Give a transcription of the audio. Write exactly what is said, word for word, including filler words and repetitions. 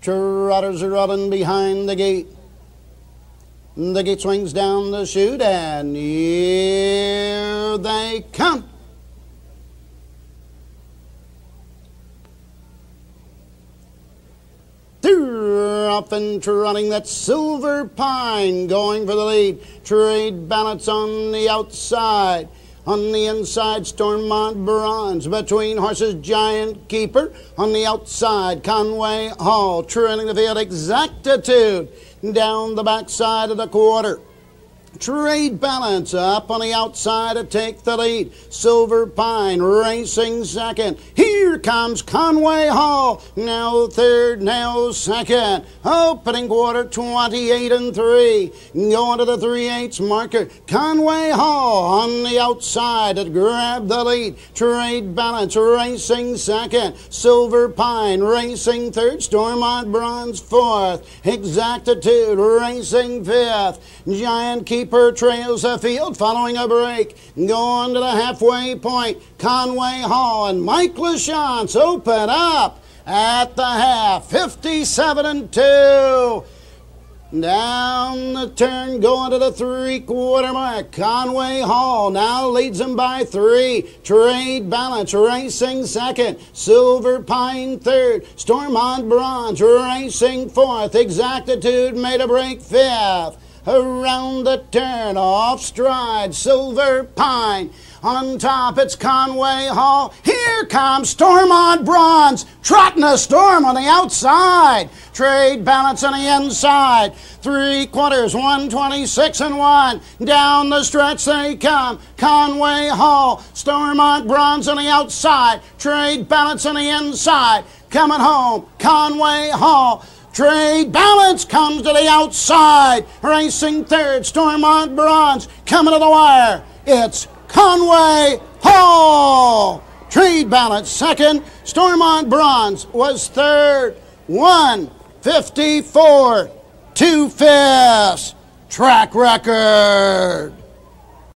Trotters are running behind the gate. The gate swings down the chute, and here they come. Off and trotting, that Silver Pine going for the lead. Trade Balance on the outside. On the inside, Stormont Bronze. Between horses, Giant Keeper. On the outside, Conway Hall. Trailing the field, Exactitude. Down the backside of the quarter, Trade Balance up on the outside to take the lead. Silver Pine racing second. Here comes Conway Hall. Now third, now second. Opening quarter, twenty-eight and three. Going to the three eighths marker. Conway Hall on the outside to grab the lead. Trade Balance racing second. Silver Pine racing third. Stormont Bronze fourth. Exactitude racing fifth. Giant Keeper trails the field following a break. Going to the halfway point, Conway Hall and Mike LaChance open up at the half, fifty-seven and two. Down the turn, going to the three-quarter mark. Conway Hall now leads him by three. Trade Balance racing second. Silver Pine third. Stormont Bronze racing fourth. Exactitude made a break fifth. Around the turn, off stride, Silver Pine. On top, it's Conway Hall. Here comes Stormont Bronze, trotting a storm on the outside. Trade Balance on the inside. Three quarters, one twenty-six and one. Down the stretch they come. Conway Hall, Stormont Bronze on the outside. Trade Balance on the inside. Coming home, Conway Hall. Trade Balance comes to the outside. Racing third, Stormont Bronze. Coming to the wire, it's Conway Hall. Trade Balance second. Stormont Bronze was third. one fifty-four, two fifths. Track record.